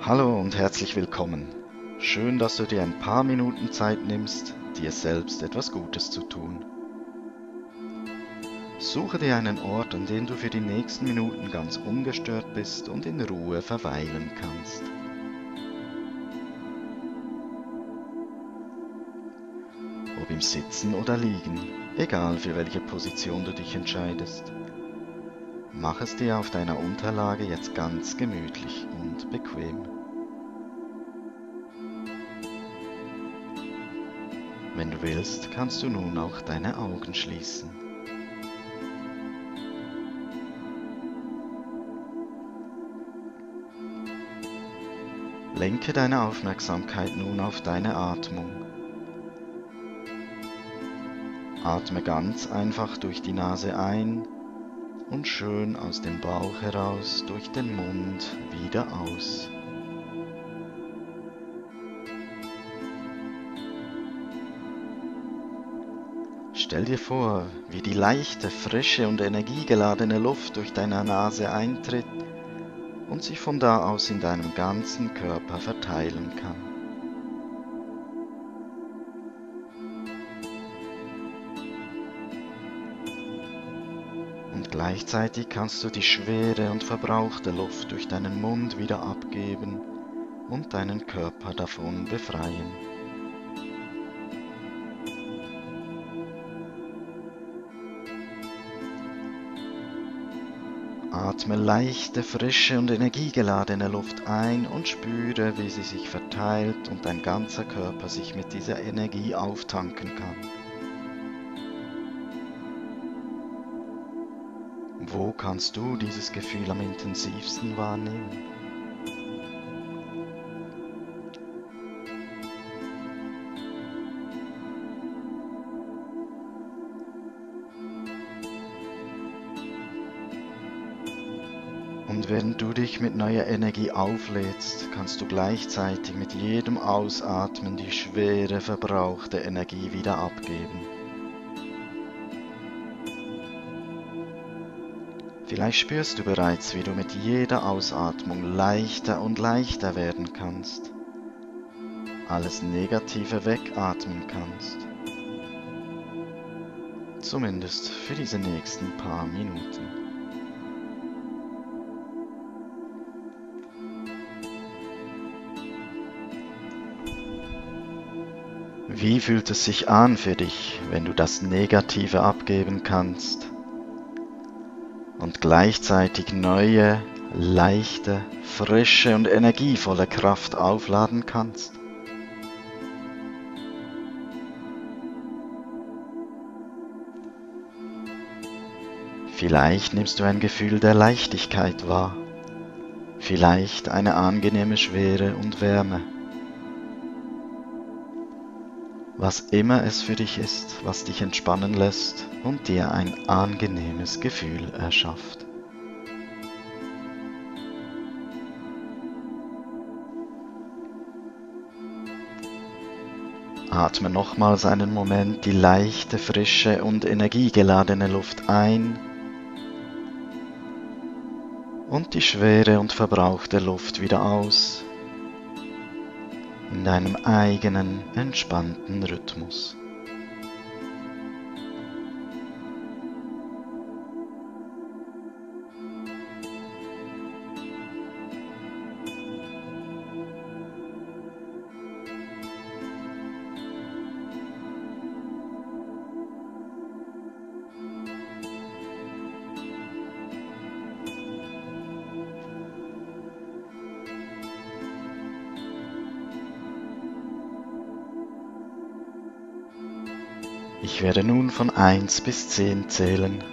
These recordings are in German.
Hallo und herzlich willkommen. Schön, dass du dir ein paar Minuten Zeit nimmst, dir selbst etwas Gutes zu tun. Suche dir einen Ort, an dem du für die nächsten Minuten ganz ungestört bist und in Ruhe verweilen kannst. Ob im Sitzen oder Liegen, egal für welche Position du dich entscheidest. Mach es dir auf deiner Unterlage jetzt ganz gemütlich und bequem. Wenn du willst, kannst du nun auch deine Augen schließen. Lenke deine Aufmerksamkeit nun auf deine Atmung. Atme ganz einfach durch die Nase ein und schön aus dem Bauch heraus durch den Mund wieder aus. Stell dir vor, wie die leichte, frische und energiegeladene Luft durch deine Nase eintritt und sich von da aus in deinem ganzen Körper verteilen kann. Und gleichzeitig kannst du die schwere und verbrauchte Luft durch deinen Mund wieder abgeben und deinen Körper davon befreien. Atme leichte, frische und energiegeladene Luft ein und spüre, wie sie sich verteilt und dein ganzer Körper sich mit dieser Energie auftanken kann. Wo kannst du dieses Gefühl am intensivsten wahrnehmen? Und während du dich mit neuer Energie auflädst, kannst du gleichzeitig mit jedem Ausatmen die schwere, verbrauchte Energie wieder abgeben. Vielleicht spürst du bereits, wie du mit jeder Ausatmung leichter und leichter werden kannst, alles Negative wegatmen kannst. Zumindest für diese nächsten paar Minuten. Wie fühlt es sich an für dich, wenn du das Negative abgeben kannst und gleichzeitig neue, leichte, frische und energievolle Kraft aufladen kannst? Vielleicht nimmst du ein Gefühl der Leichtigkeit wahr, vielleicht eine angenehme Schwere und Wärme. Was immer es für dich ist, was dich entspannen lässt und dir ein angenehmes Gefühl erschafft. Atme nochmals einen Moment die leichte, frische und energiegeladene Luft ein und die schwere und verbrauchte Luft wieder aus in deinem eigenen entspannten Rhythmus. Ich werde nun von 1 bis 10 zählen.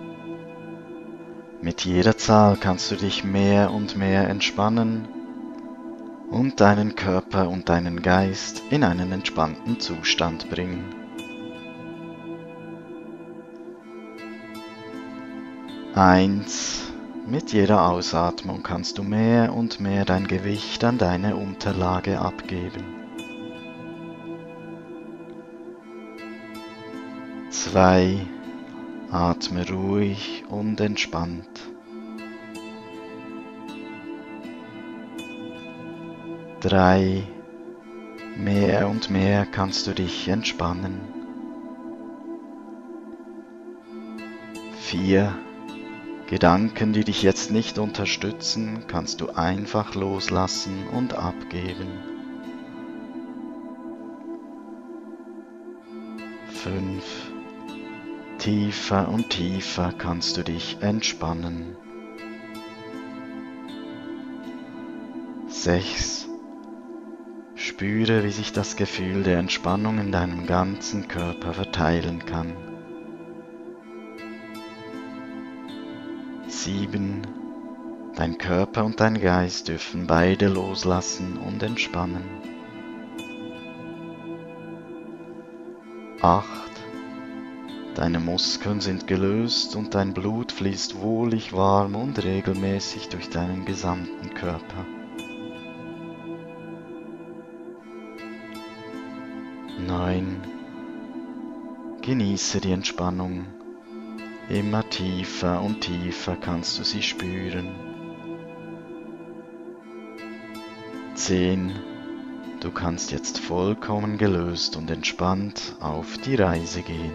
Mit jeder Zahl kannst du dich mehr und mehr entspannen und deinen Körper und deinen Geist in einen entspannten Zustand bringen. 1. Mit jeder Ausatmung kannst du mehr und mehr dein Gewicht an deine Unterlage abgeben. 2. Atme ruhig und entspannt. 3. Mehr und mehr kannst du dich entspannen. 4. Gedanken, die dich jetzt nicht unterstützen, kannst du einfach loslassen und abgeben. 5. Tiefer und tiefer kannst du dich entspannen. 6. Spüre, wie sich das Gefühl der Entspannung in deinem ganzen Körper verteilen kann. 7. Dein Körper und dein Geist dürfen beide loslassen und entspannen. 8. Deine Muskeln sind gelöst und dein Blut fließt wohlig warm und regelmäßig durch deinen gesamten Körper. 9. Genieße die Entspannung. Immer tiefer und tiefer kannst du sie spüren. 10. Du kannst jetzt vollkommen gelöst und entspannt auf die Reise gehen.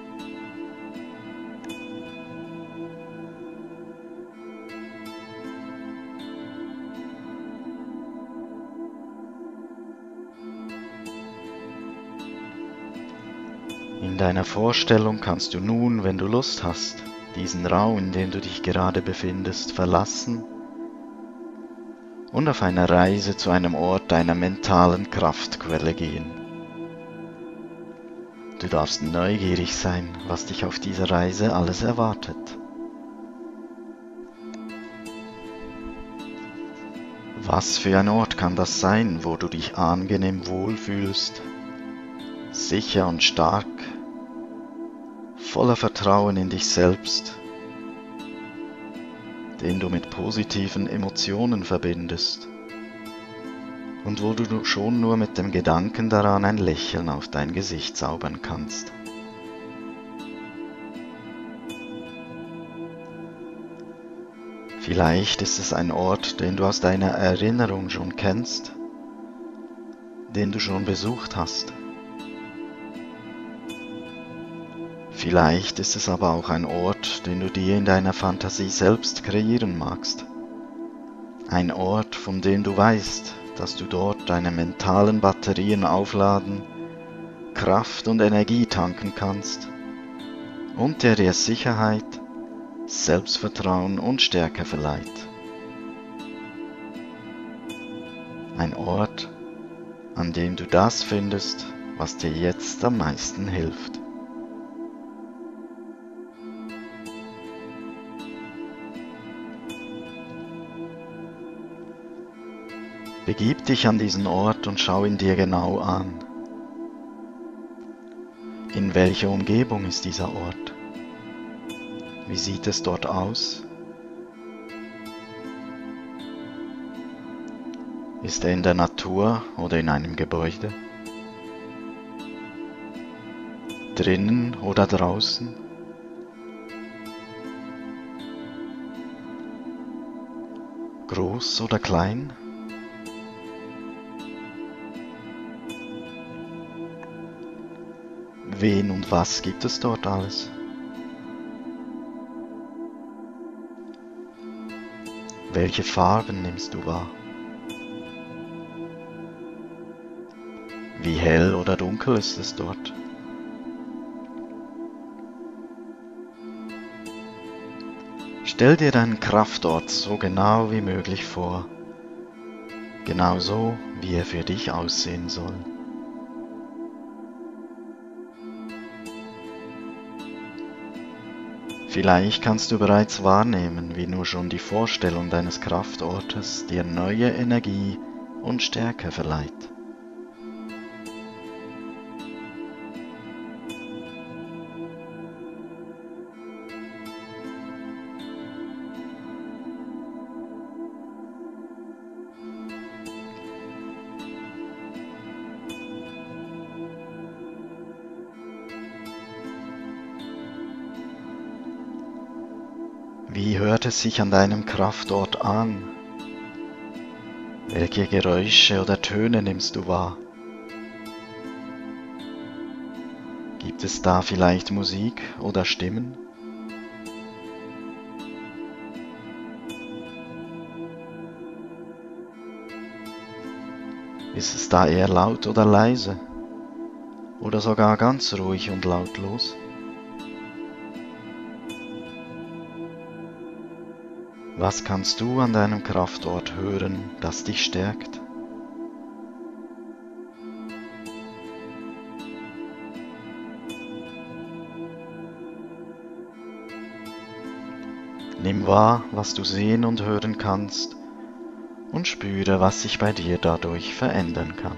In deiner Vorstellung kannst du nun, wenn du Lust hast, diesen Raum, in dem du dich gerade befindest, verlassen und auf einer Reise zu einem Ort deiner mentalen Kraftquelle gehen. Du darfst neugierig sein, was dich auf dieser Reise alles erwartet. Was für ein Ort kann das sein, wo du dich angenehm wohlfühlst, sicher und stark, voller Vertrauen in dich selbst, den du mit positiven Emotionen verbindest und wo du schon nur mit dem Gedanken daran ein Lächeln auf dein Gesicht zaubern kannst. Vielleicht ist es ein Ort, den du aus deiner Erinnerung schon kennst, den du schon besucht hast. Vielleicht ist es aber auch ein Ort, den du dir in deiner Fantasie selbst kreieren magst. Ein Ort, von dem du weißt, dass du dort deine mentalen Batterien aufladen, Kraft und Energie tanken kannst und der dir Sicherheit, Selbstvertrauen und Stärke verleiht. Ein Ort, an dem du das findest, was dir jetzt am meisten hilft. Begib dich an diesen Ort und schau ihn dir genau an. In welcher Umgebung ist dieser Ort? Wie sieht es dort aus? Ist er in der Natur oder in einem Gebäude? Drinnen oder draußen? Groß oder klein? Wen und was gibt es dort alles? Welche Farben nimmst du wahr? Wie hell oder dunkel ist es dort? Stell dir deinen Kraftort so genau wie möglich vor, genauso wie er für dich aussehen soll. Vielleicht kannst du bereits wahrnehmen, wie nur schon die Vorstellung deines Kraftortes dir neue Energie und Stärke verleiht. Wie hört es sich an deinem Kraftort an? Welche Geräusche oder Töne nimmst du wahr? Gibt es da vielleicht Musik oder Stimmen? Ist es da eher laut oder leise? Oder sogar ganz ruhig und lautlos? Was kannst du an deinem Kraftort hören, das dich stärkt? Nimm wahr, was du sehen und hören kannst und spüre, was sich bei dir dadurch verändern kann.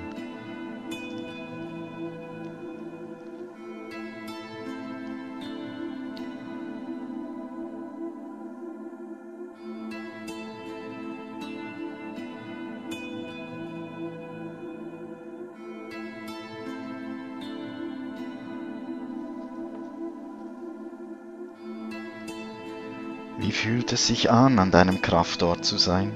Wie fühlt es sich an deinem Kraftort zu sein?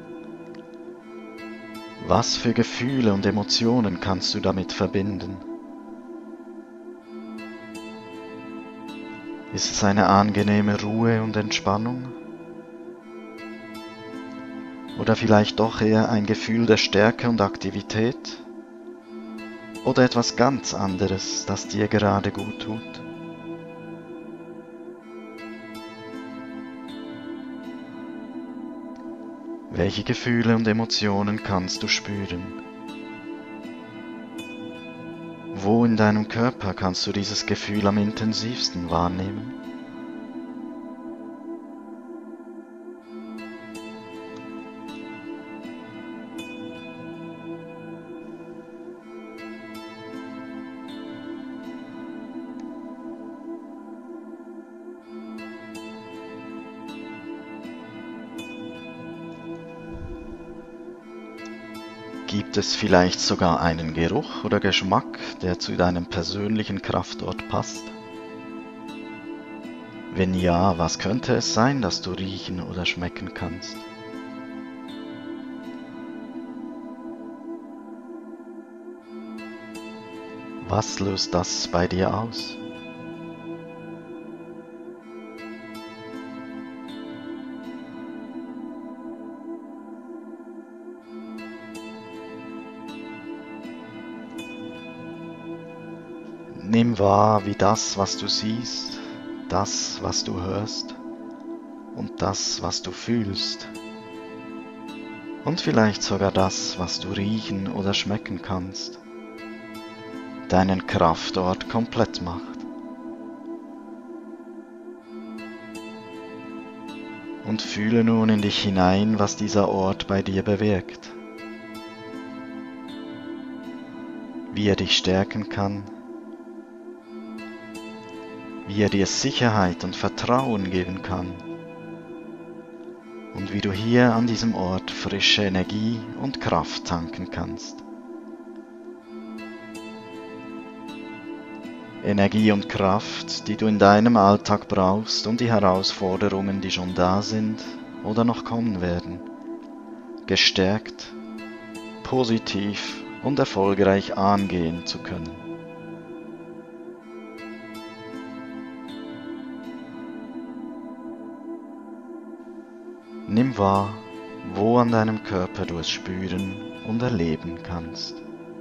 Was für Gefühle und Emotionen kannst du damit verbinden? Ist es eine angenehme Ruhe und Entspannung? Oder vielleicht doch eher ein Gefühl der Stärke und Aktivität? Oder etwas ganz anderes, das dir gerade gut tut? Welche Gefühle und Emotionen kannst du spüren? Wo in deinem Körper kannst du dieses Gefühl am intensivsten wahrnehmen? Gibt es vielleicht sogar einen Geruch oder Geschmack, der zu deinem persönlichen Kraftort passt? Wenn ja, was könnte es sein, das du riechen oder schmecken kannst? Was löst das bei dir aus? Nimm wahr, wie das, was du siehst, das, was du hörst und das, was du fühlst und vielleicht sogar das, was du riechen oder schmecken kannst, deinen Kraftort komplett macht. Und fühle nun in dich hinein, was dieser Ort bei dir bewirkt, wie er dich stärken kann, wie er dir Sicherheit und Vertrauen geben kann und wie du hier an diesem Ort frische Energie und Kraft tanken kannst. Energie und Kraft, die du in deinem Alltag brauchst, um die Herausforderungen, die schon da sind oder noch kommen werden, gestärkt, positiv und erfolgreich angehen zu können. Nimm wahr, wo an deinem Körper du es spüren und erleben kannst.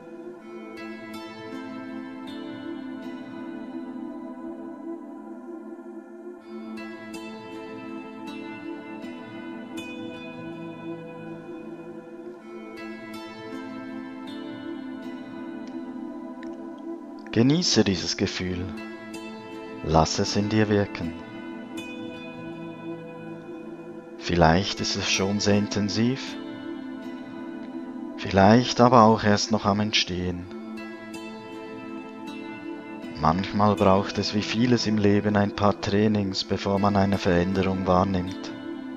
Genieße dieses Gefühl, lass es in dir wirken. Vielleicht ist es schon sehr intensiv, vielleicht aber auch erst noch am Entstehen. Manchmal braucht es wie vieles im Leben ein paar Trainings, bevor man eine Veränderung wahrnimmt.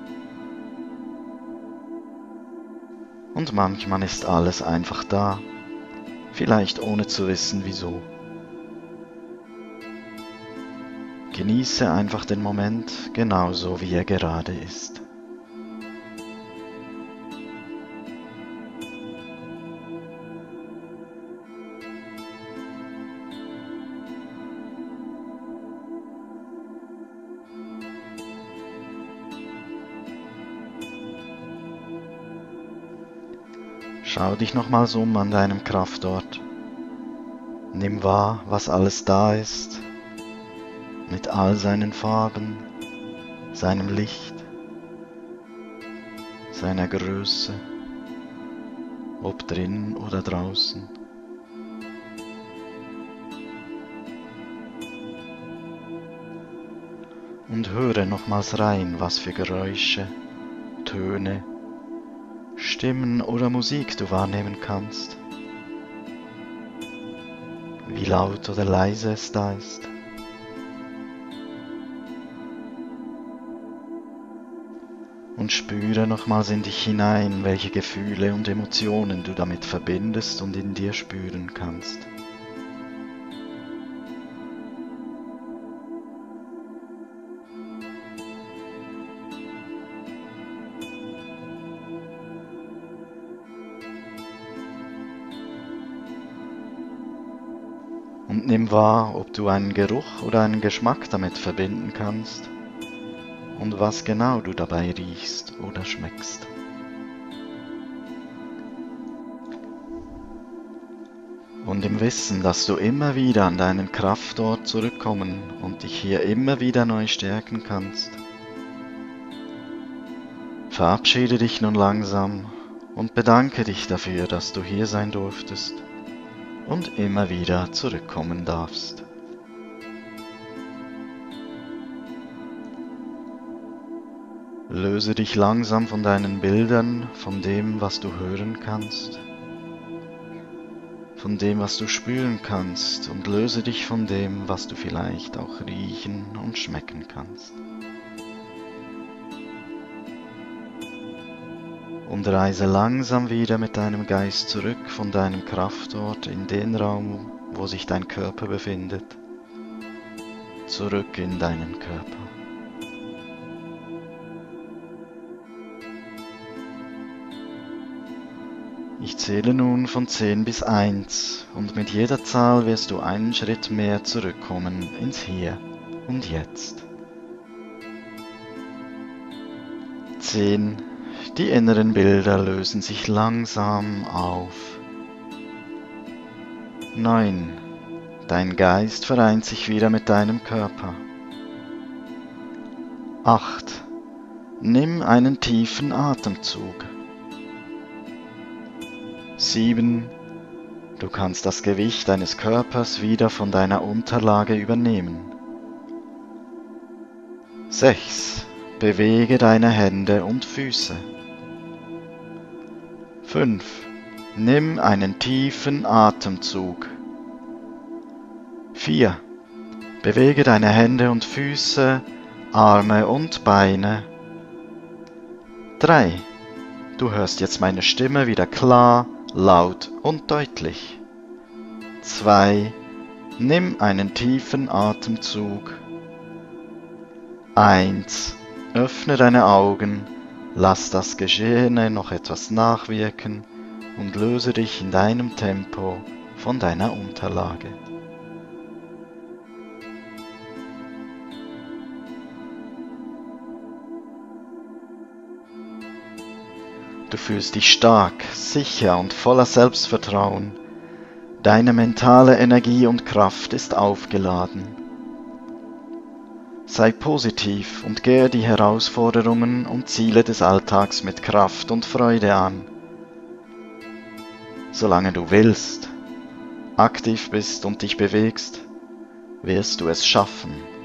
Und manchmal ist alles einfach da, vielleicht ohne zu wissen wieso. Genieße einfach den Moment genauso, wie er gerade ist. Schau dich nochmals an deinem Kraftort. Nimm wahr, was alles da ist, mit all seinen Farben, seinem Licht, seiner Größe, ob drin oder draußen. Und höre nochmals rein, was für Geräusche, Töne, Stimmen oder Musik du wahrnehmen kannst. Wie laut oder leise es da ist. Und spüre nochmals in dich hinein, welche Gefühle und Emotionen du damit verbindest und in dir spüren kannst. Und nimm wahr, ob du einen Geruch oder einen Geschmack damit verbinden kannst und was genau du dabei riechst oder schmeckst. Und im Wissen, dass du immer wieder an deinen Kraftort zurückkommen und dich hier immer wieder neu stärken kannst, verabschiede dich nun langsam und bedanke dich dafür, dass du hier sein durftest und immer wieder zurückkommen darfst. Löse dich langsam von deinen Bildern, von dem, was du hören kannst, von dem, was du spüren kannst, und löse dich von dem, was du vielleicht auch riechen und schmecken kannst. Und reise langsam wieder mit deinem Geist zurück von deinem Kraftort in den Raum, wo sich dein Körper befindet, zurück in deinen Körper. Ich zähle nun von 10 bis 1 und mit jeder Zahl wirst du einen Schritt mehr zurückkommen ins Hier und Jetzt. 10. Die inneren Bilder lösen sich langsam auf. 9. Dein Geist vereint sich wieder mit deinem Körper. 8. Nimm einen tiefen Atemzug. 7. Du kannst das Gewicht deines Körpers wieder von deiner Unterlage übernehmen. 6. Bewege deine Hände und Füße. 5. Nimm einen tiefen Atemzug. 4. Bewege deine Hände und Füße, Arme und Beine. 3. Du hörst jetzt meine Stimme wieder klar, laut und deutlich. 2. Nimm einen tiefen Atemzug. 1. Öffne deine Augen. Lass das Geschehene noch etwas nachwirken und löse dich in deinem Tempo von deiner Unterlage. Du fühlst dich stark, sicher und voller Selbstvertrauen. Deine mentale Energie und Kraft ist aufgeladen. Sei positiv und gehe die Herausforderungen und Ziele des Alltags mit Kraft und Freude an. Solange du willst, aktiv bist und dich bewegst, wirst du es schaffen.